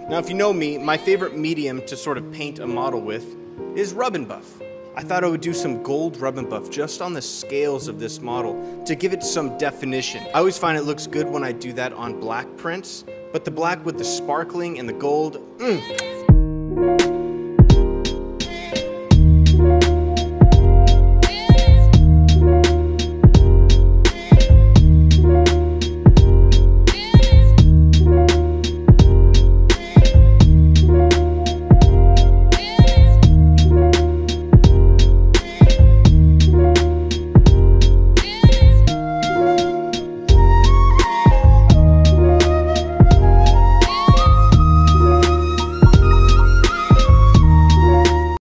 Now, if you know me, my favorite medium to sort of paint a model with is rub and buff. I thought I would do some gold rub and buff just on the scales of this model to give it some definition. I always find it looks good when I do that on black prints, but the black with the sparkling and the gold,